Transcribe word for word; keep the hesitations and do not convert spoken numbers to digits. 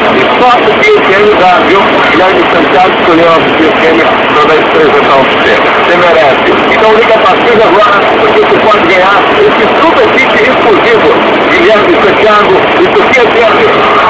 E só o Biochem dá, viu? Guilherme Santiago escolheu o Biochem para dar apresentar o você. Você merece. Então liga a partir de agora, porque você pode ganhar esse super kit exclusivo. Guilherme Santiago e Sofia Guilherme.